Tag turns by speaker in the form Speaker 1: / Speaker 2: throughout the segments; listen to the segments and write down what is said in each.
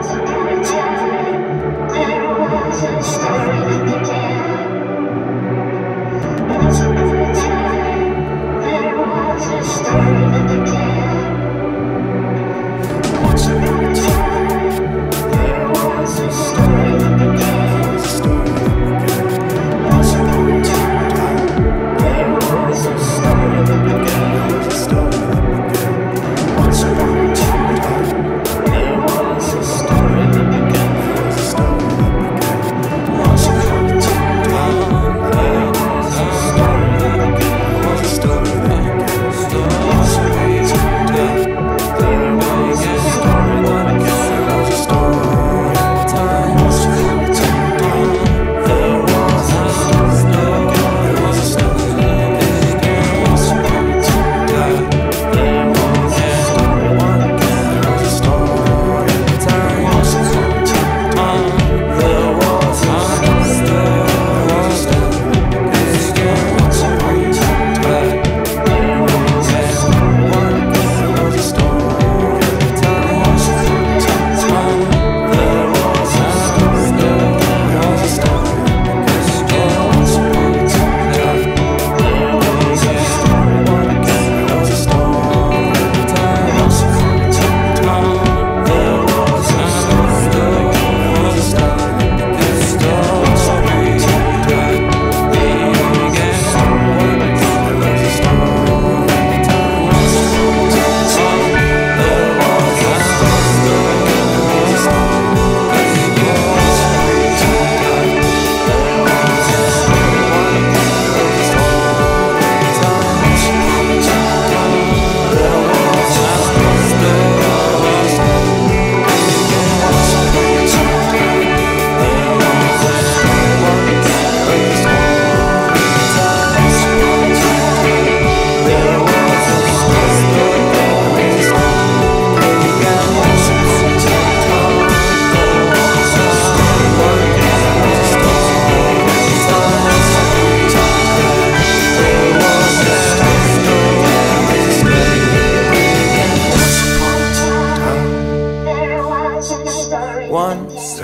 Speaker 1: Once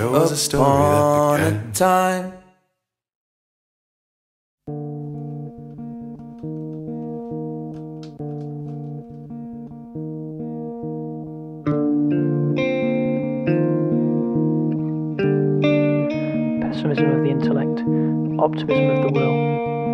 Speaker 1: upon a time.
Speaker 2: Pessimism of the intellect, optimism of the will.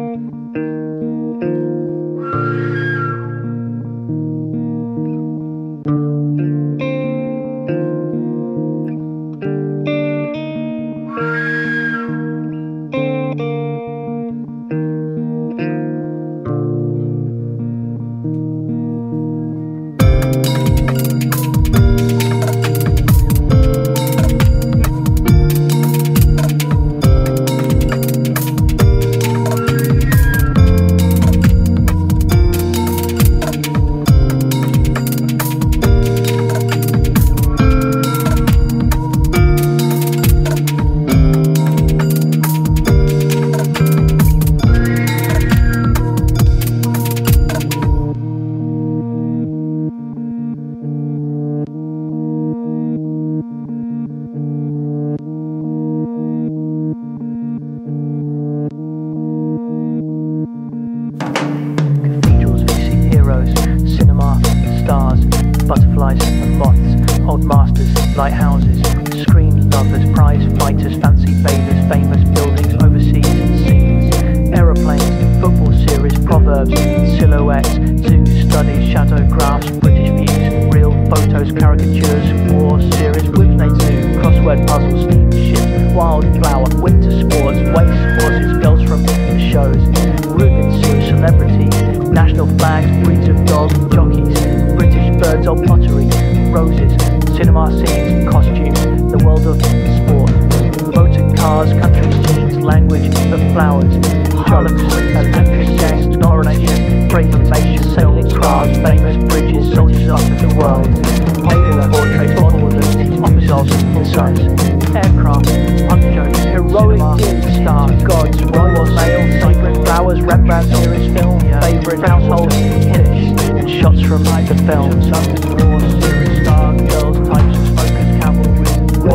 Speaker 2: Butterflies and moths, old masters, lighthouses, screen lovers, prize fighters, fancy bathers, famous buildings, overseas scenes, aeroplanes, football series, proverbs, silhouettes, to study shadow graphs, British views, real photos, caricatures, war series, Whipney Zoo, crossword puzzles, steamships, wildflower, winter sports, waste horses, girls from the shows, Rubens Zoo, celebrities, national flags, breeds of dogs, jockeys, British birds, old pottery, roses, cinema scenes, costumes, the world of sport, motor cars, country scenes, language of flowers, Charlotte, electric gangs, coronation, proclamation, sailing crafts, famous bridges, soldiers up of the world, popular portraits, models, officers, sons, aircraft, jokes, heroic stars, gods, royal mail, cycling flowers, Rembrandt series film, favourite household hits, and shots from the films, war series star, girls, types of smokers, cavalry,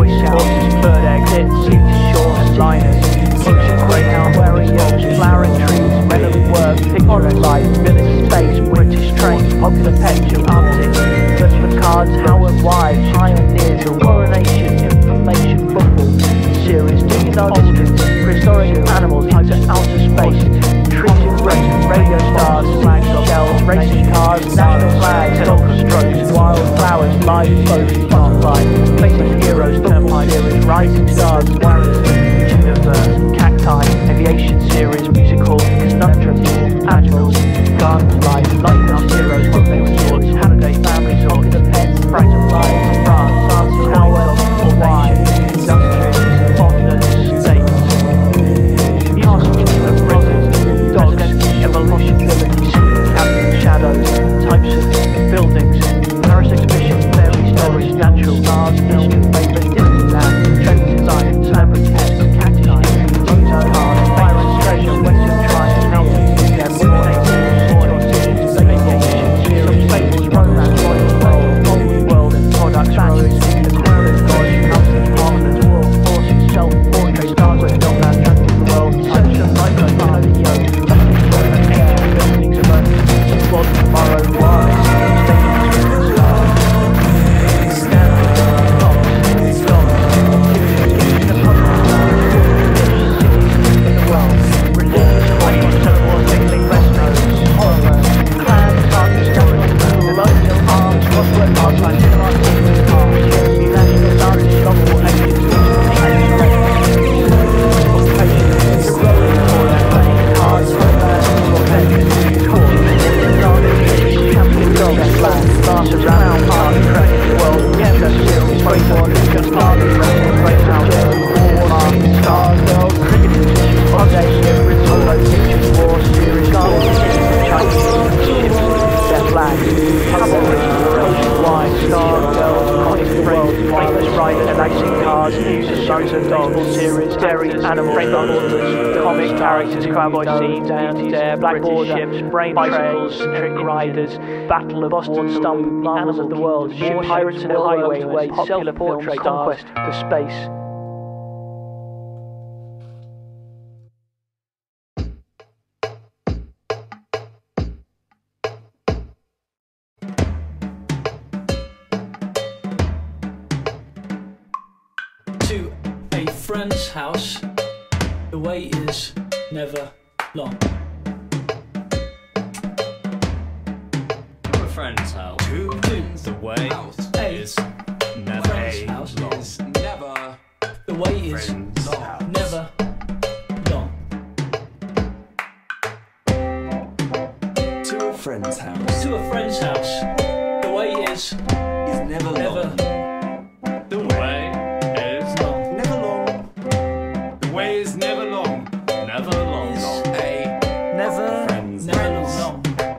Speaker 2: Boy Scouts, bird eggs, seats, shorts, liners, ocean greyhound, wearing yachts, flowering trees, men at work, picturesque life, village space, British trains, popular pets, your Arctic, search for cards, how and why, pioneers, a coronation, information, football series. Do you know this? Prehistoric animals into outer space, trees in race, radio stars, flags, shells, racing cars, national flags, soccer strokes, wild flowers, live boats, butterflies, facing heroes, thermal series, rising stars, warriors, universe, cacti, aviation series, musical, conundrums, admirals, garden life, lighthouse heroes, football sports, Halliday families, popular pets, fractal lives, France, answers how well or why, industrious, bottomless states, castles, brothers, dogs, evolution, abilities, captain shadows, types of buildings, Paris exhibition, fairy stories, natural stars, Eastern favourite, Disneyland, trends design, celebrity pets, cacti, motor cars, Byron treasure, Western tribe, mountain, them, fables, romance, royal world and products, values, the crown of God, mountain, parliament, world, forces, self-portrait, stars with Dogland, the world, such a life, video, ancient buildings, emergencies, blood, tomorrow, wise, stations, stars, standing, dogs, the public, in the world, religious, icons, so-called, mixing, westerners, horror, clans, arts, colonial arms, corporate arts, scientific arts, national dance, novel, ancient, cards, champion dogs, flags, stars around, art, credit, world, canvas, series, framework, just artists, breakdown, war, stars, girls, cricket, foundation, solo, pictures, war, series, gardens, Chinese, ships, their flags, cavalry, ocean wide, stars, girls, comic world, famous riders, racing cars, music, sons and dogs, series, dairy, animals, bubbles, comic characters, cowboy scenes, dare, blackboard ships, brain bicycles, trick riders, battle of Boston, stump, animals of the world, ship pirates and highway, popular portrait, conquest, the space.
Speaker 3: To a friend's house, the way is never long.
Speaker 4: To a friend's house. The way is never long.
Speaker 3: The way is never long.
Speaker 1: To a friend's house.
Speaker 3: To a friend's house, the way is
Speaker 1: Never
Speaker 3: never
Speaker 1: long.
Speaker 4: The way is
Speaker 1: Never long.
Speaker 4: the way is never long. Never long.
Speaker 3: never
Speaker 1: Friends.
Speaker 3: never long.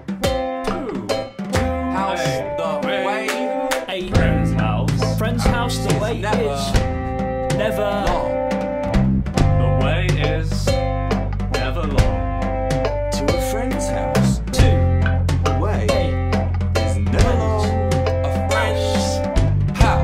Speaker 4: House
Speaker 1: the way.
Speaker 3: A
Speaker 4: Friend's house.
Speaker 3: friend's house, the way
Speaker 1: never
Speaker 3: is never
Speaker 1: Long.
Speaker 4: The way is never long.
Speaker 1: To a friend's house.
Speaker 3: to
Speaker 1: The way
Speaker 3: a
Speaker 1: is never long. A friend's house.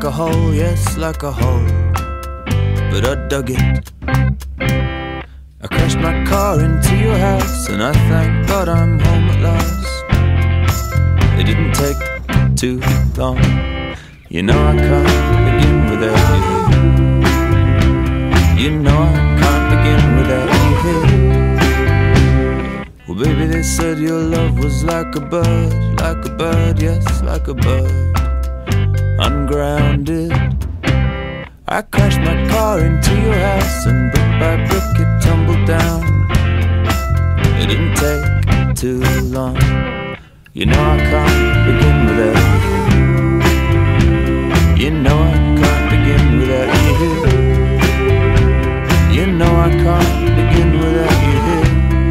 Speaker 5: a hole, yes, like a hole, but I dug it. I crashed my car into your house, and I thank God I'm home at last. It didn't take too long. You know I can't begin without you here. You know I can't begin without you here. Well, baby, they said your love was like a bird, yes, like a bird, ungrounded. I crashed my car into your house, and brick by brick it tumbled down. It didn't take too long. You know I can't begin without you. You know I can't begin without you. You know I can't begin without you here.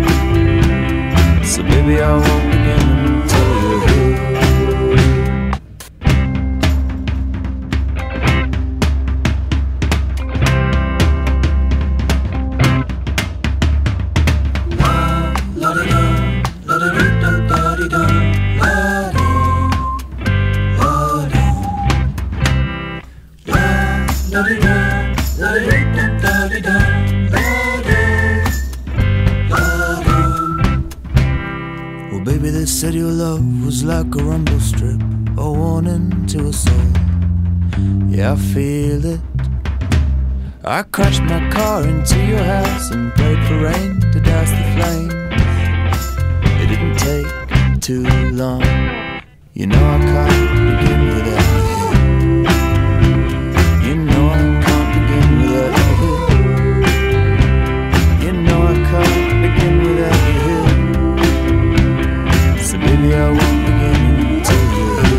Speaker 5: So baby, I won't begin until you're here. Well, baby, they said your love was like a rumble strip, a warning to us all. Yeah, I feel it. I crashed my car into your house and prayed for rain to douse the flames. It didn't take too long. You know I can't begin without you. You know I can't begin without you. You know I can't begin without you. So baby, I won't begin until you're here.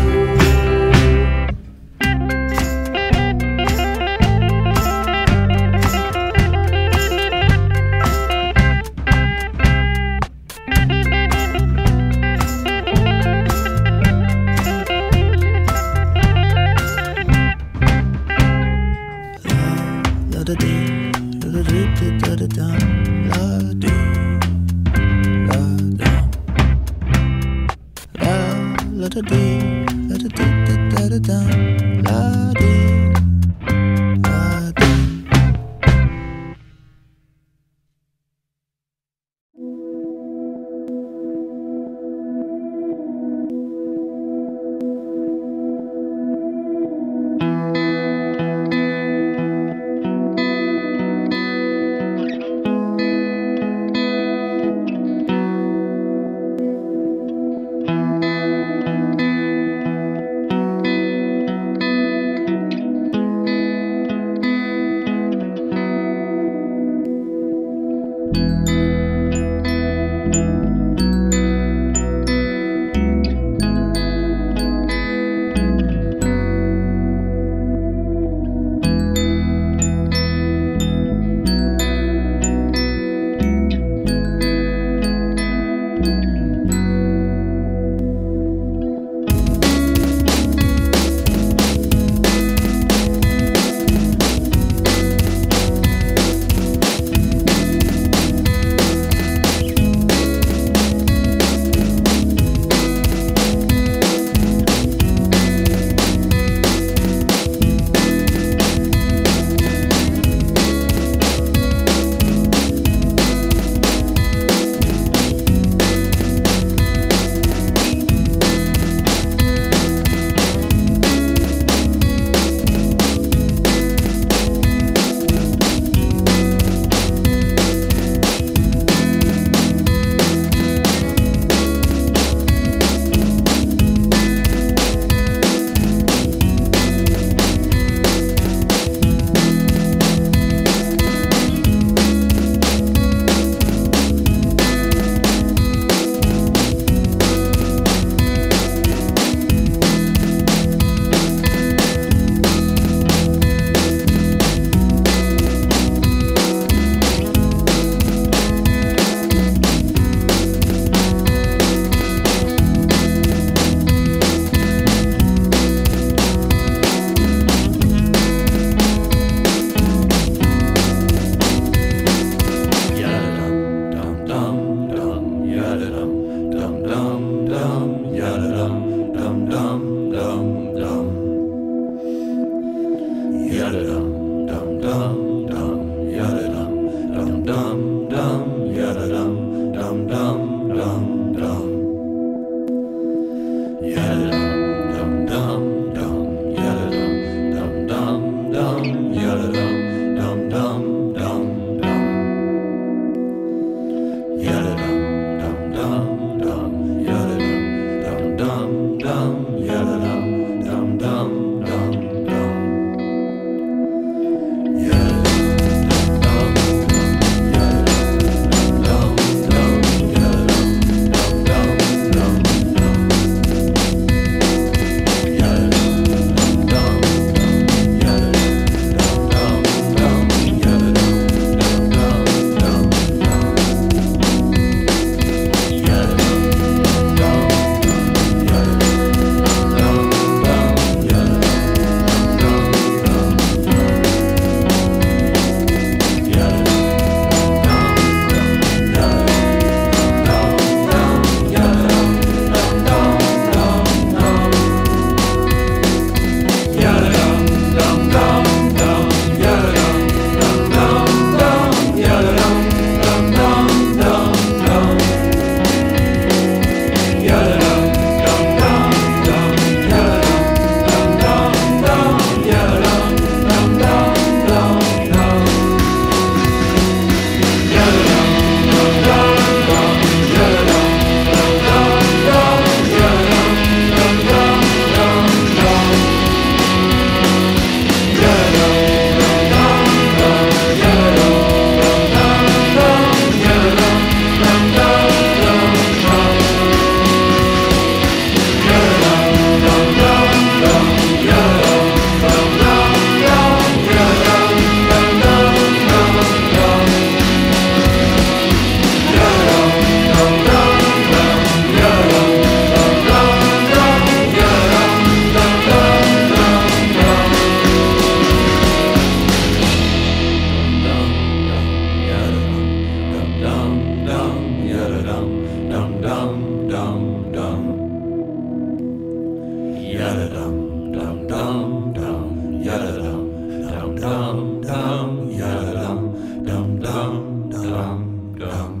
Speaker 1: dum dum.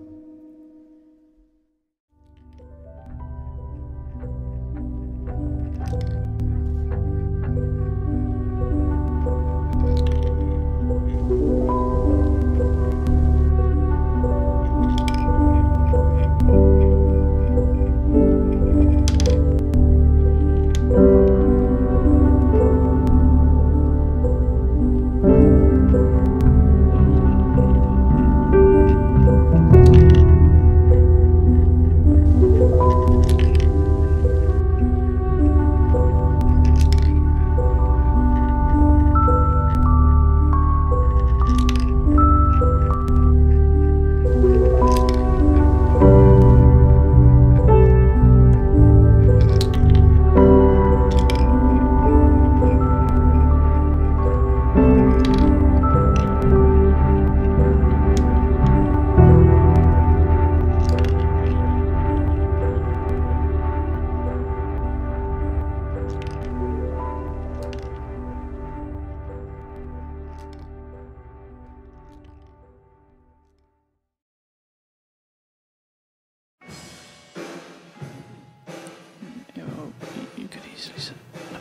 Speaker 2: You could easily say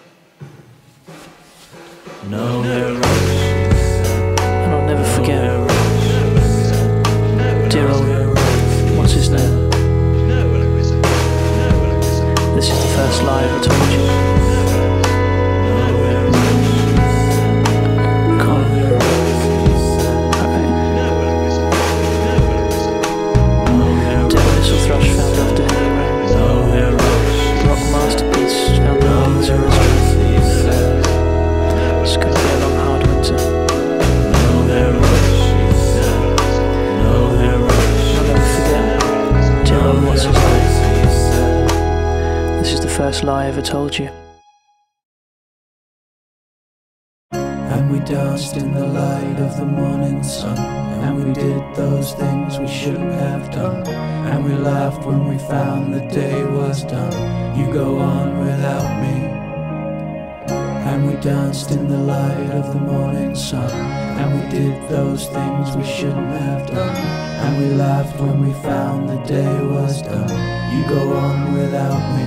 Speaker 5: No,
Speaker 2: and I'll never forget dear old, what's his name? This is the first lie I ever told you. Can't. Okay. Dead whistle thrush found after heavy rain. Rock masterpiece found in zero strength. It's gonna be a long hard winter. I'll never forget dear old, what's his name? This is the first lie I ever told you.
Speaker 5: and we danced in the light of the morning sun, and we did those things we shouldn't have done, and we laughed when we found the day was done. You go on without me. And we danced in the light of the morning sun, and we did those things we shouldn't have done, and we laughed when we found the day was done. You go on without me.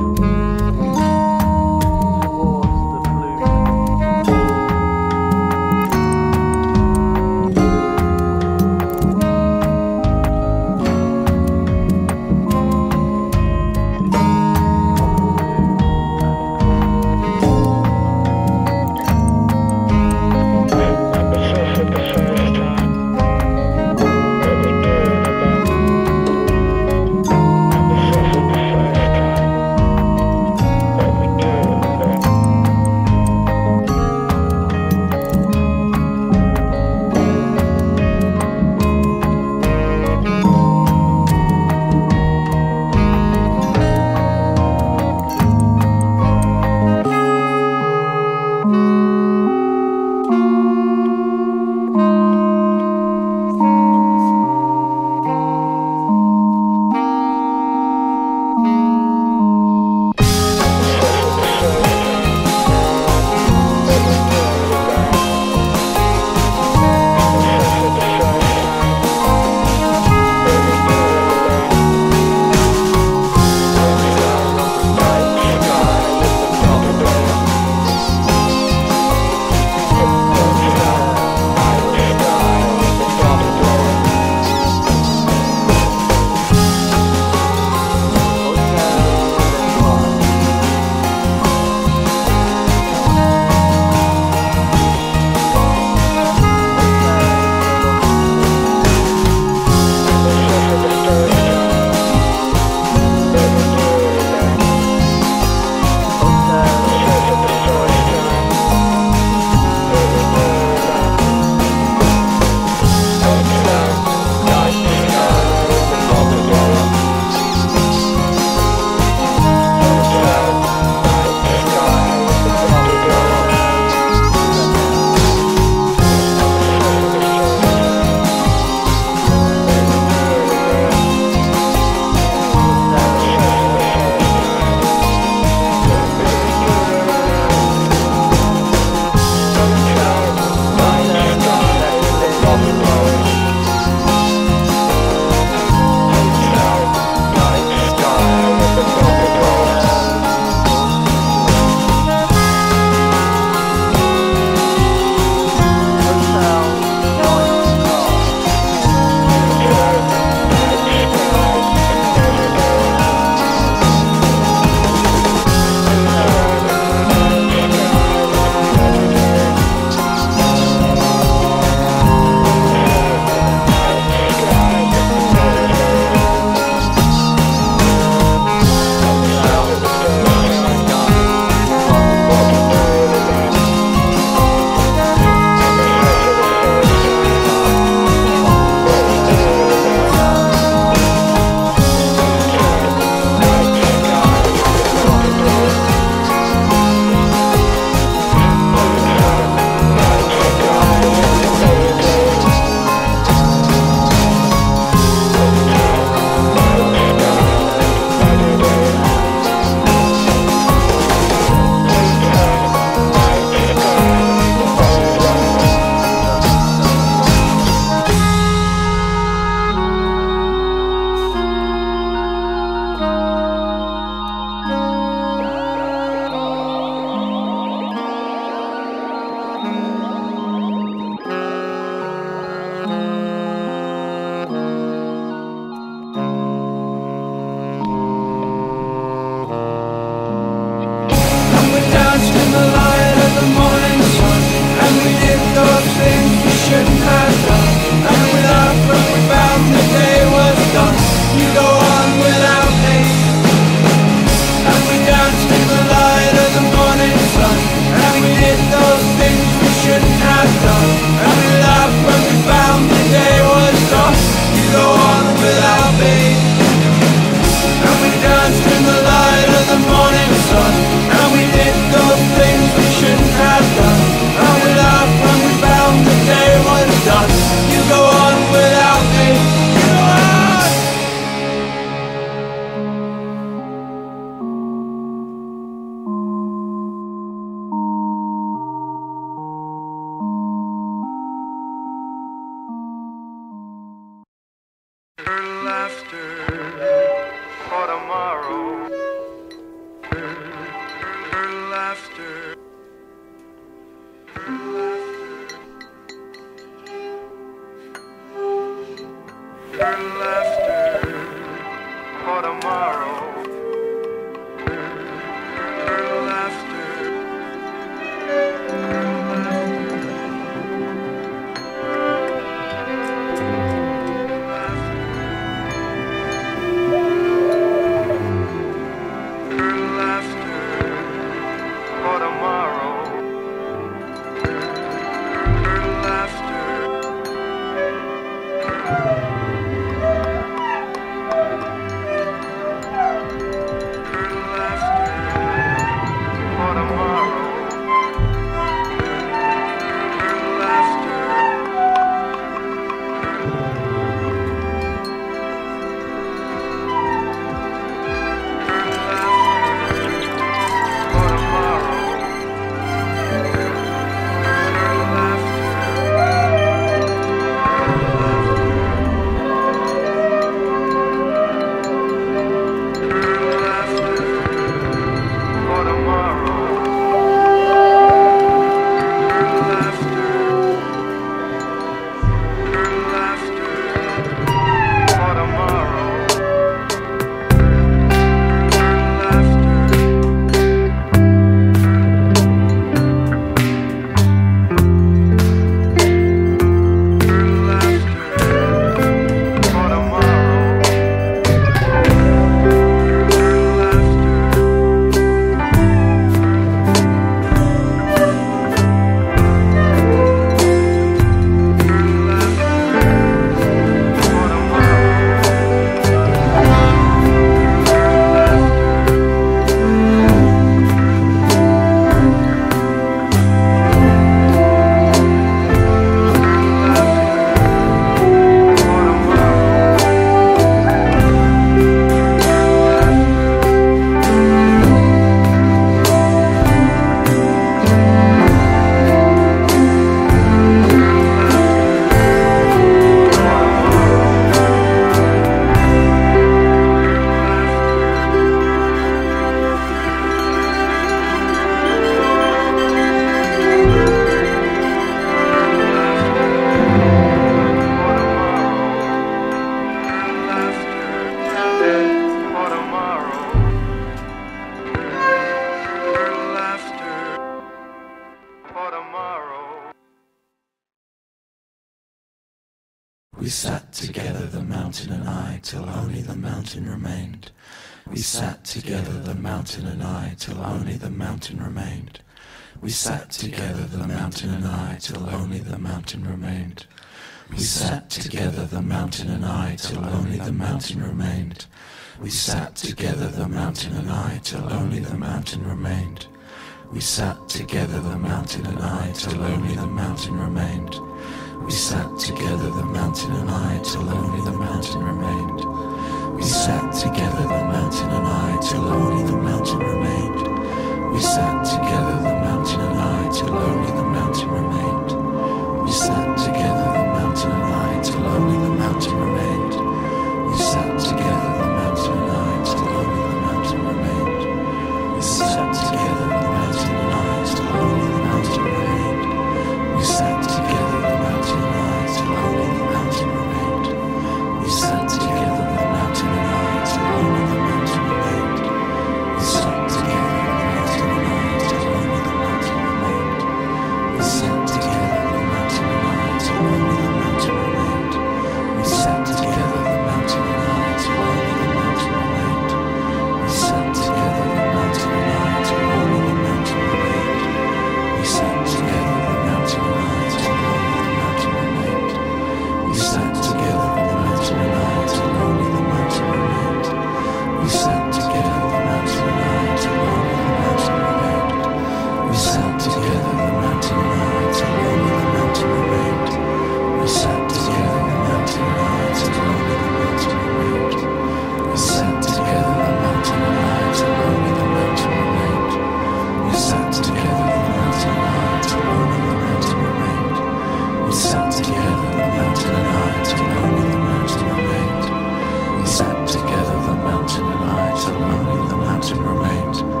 Speaker 5: We sat together, the mountain and I, till only the mountain remained. We sat together, the mountain and I, till only the mountain remained. We sat together, the mountain and I, till only the mountain remained. We sat together, the mountain and I, till only the mountain remained. We sat together, the mountain and I, till only the mountain remained. We sat together, the mountain and I, till only the mountain remained. We sat together, the mountain and I, till only the mountain remained. We sat together, the mountain and I, till only the mountain remained. We sat together, the mountain and I, till only the mountain remained. We sat together, the mountain and I, till only the mountain remained. We sat together, the mountain and I, till only the mountain remained. We sat together, the mountain and I, till only the mountain remained. We sat together, the mountain and I, till only the mountain remained. We sat together, the mountain and I, till only the mountain remained. We sat together, the mountain and I, till only the mountain remained. We sat together, the mountain and I, till only the mountain remained. We sat together, the mountain and I, till only the mountain remained. We sat together, the mountain and I, till only the mountain remained. We sat together, the mountain and I, till only the mountain remained. We sat together, the mountain and I, till only the mountain remained. We sat together, the mountain and I, till only the mountain remained. We sat together, the mountain and I, till only the mountain remained. We sat together, the mountain and I, till only the mountain remained. We sat together, the mountain and I, till only the mountain remained. We sat together, the mountain and I, till only the mountain remained. We sat together, the mountain and I, till only the mountain remained. We sat together, the mountain and I, till only the mountain remained.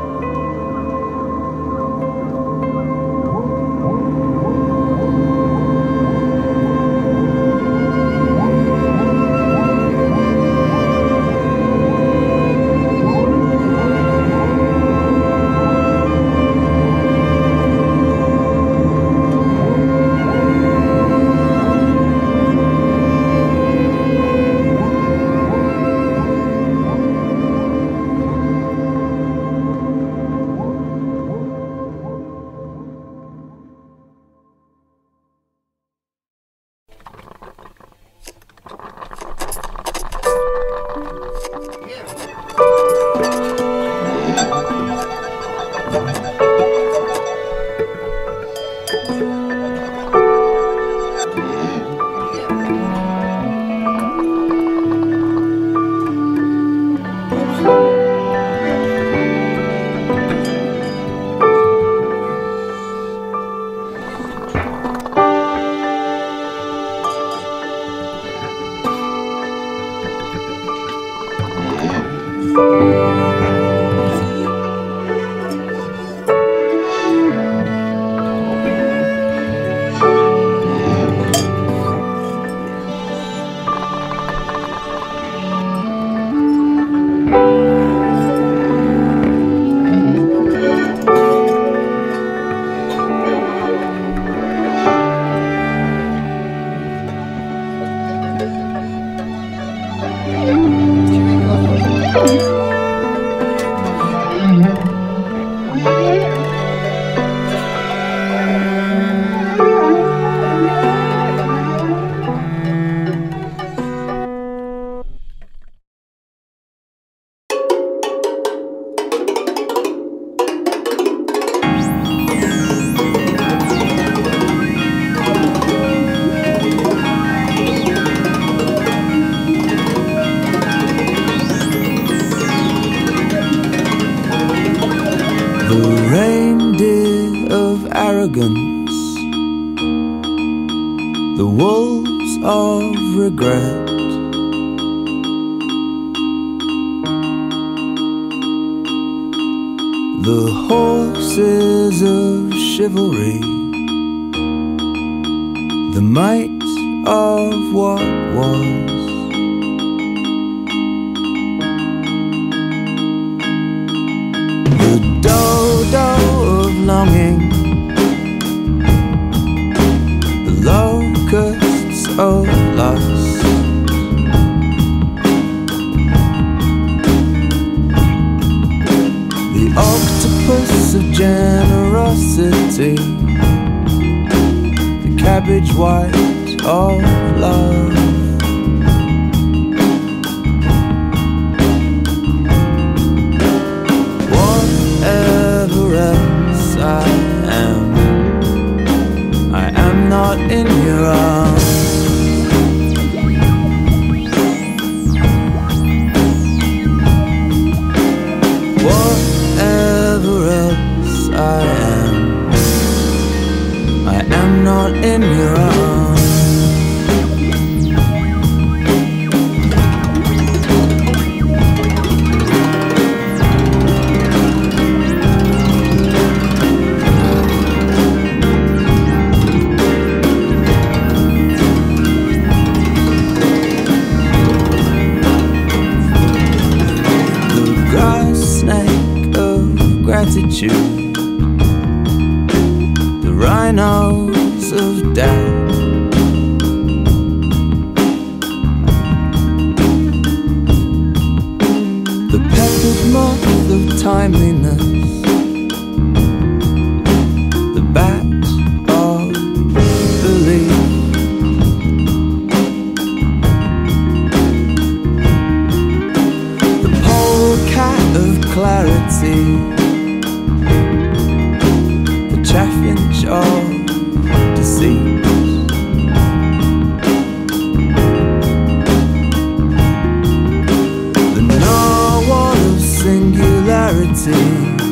Speaker 5: Arrogance, the wolves of regret, the horses of chivalry, the might of what was. The dodo of longing, the locusts of love, octopus of generosity, the cabbage white of love. Whatever else I am not in your arms. Whatever else I am not in your arms. Gratitude, the rhinos of doubt, the peppered moth of timeliness, the bat of belief, the polecat of clarity, chaffinch of deceit, the narwhal of singularity,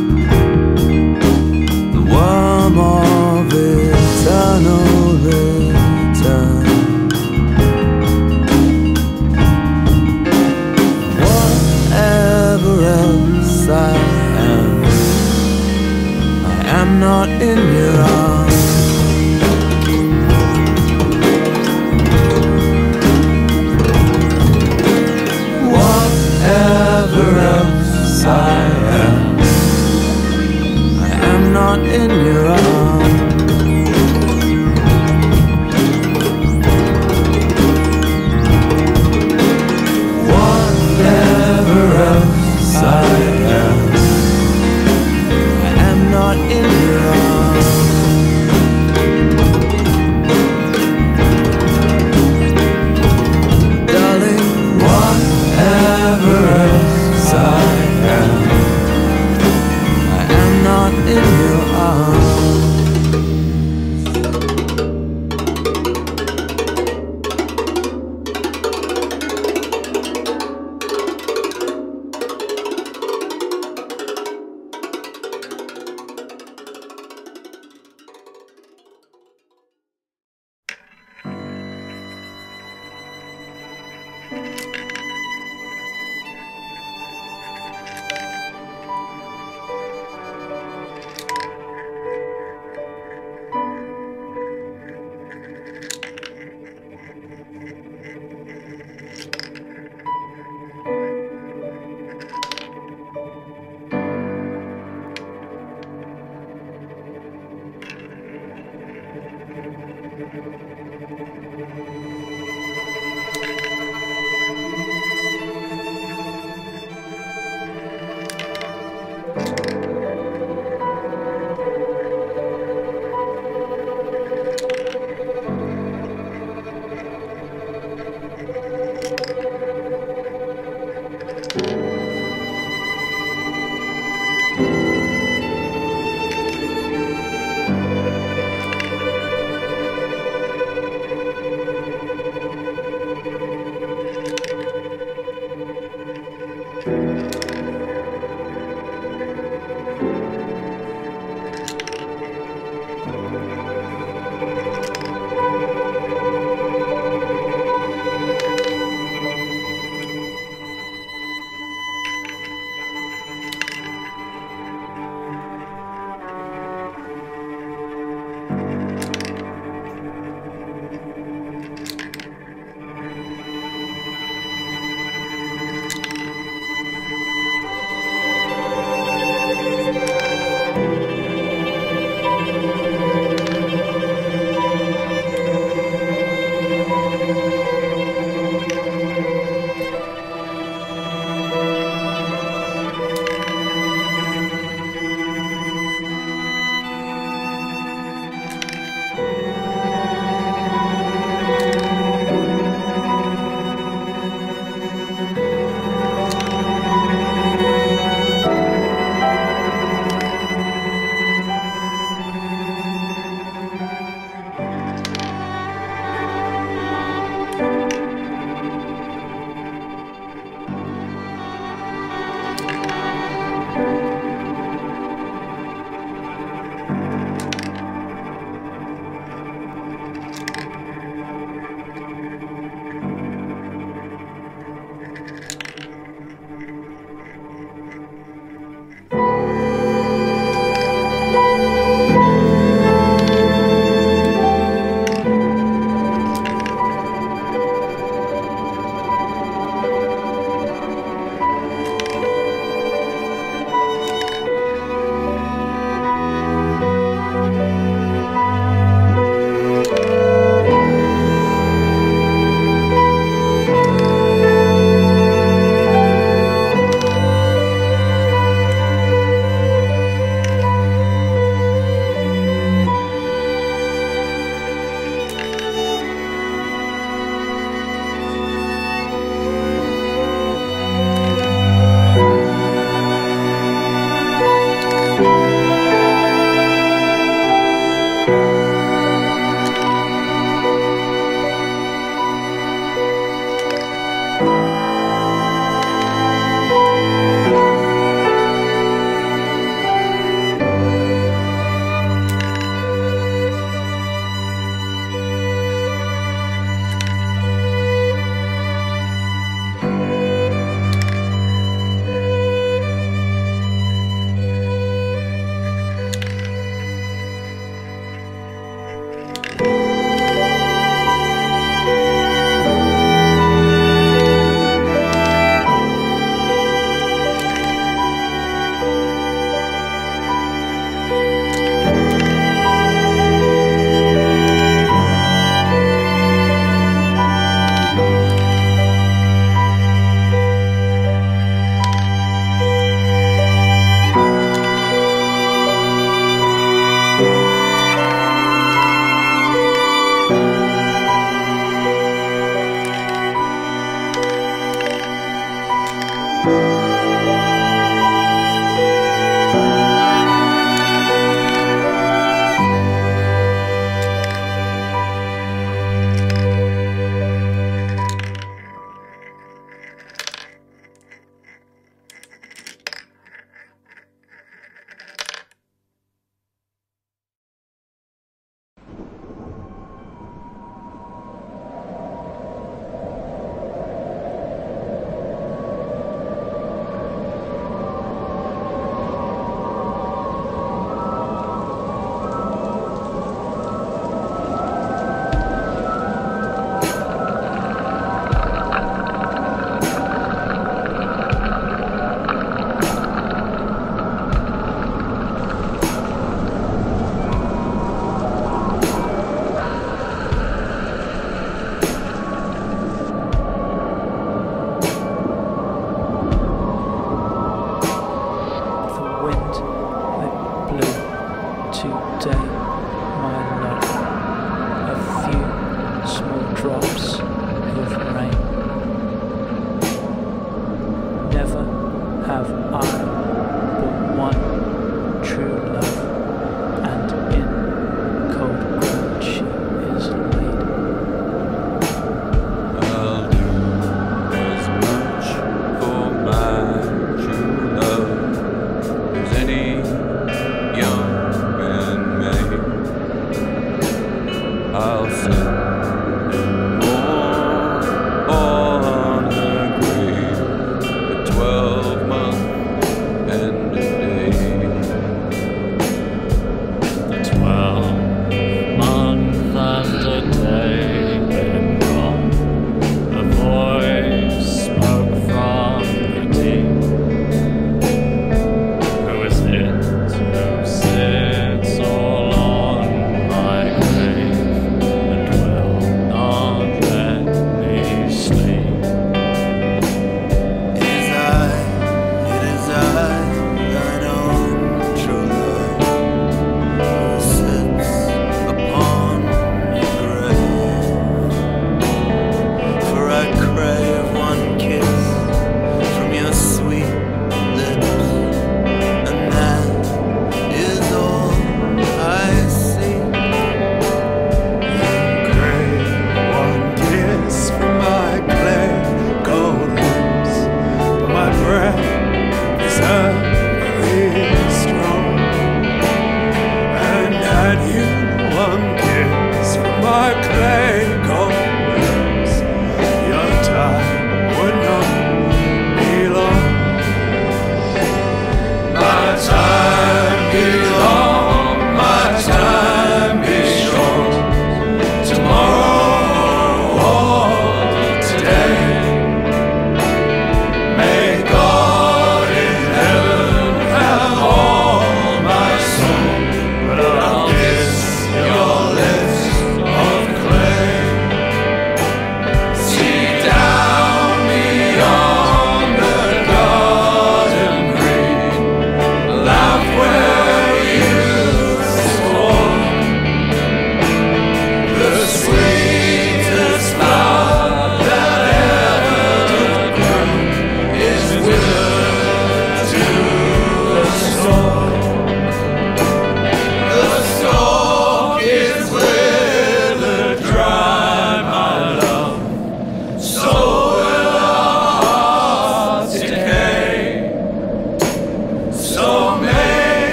Speaker 5: the worm of eternal return. Whatever else I am not in your arms. Whatever else I am not in your arms. Whatever else I am not in your arms. Darling, whatever else I am not in your arms.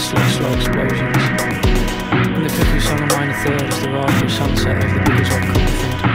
Speaker 2: slow explosions. And the cuckoo song a minor third as the raspberry sunset over the biggest rock confident.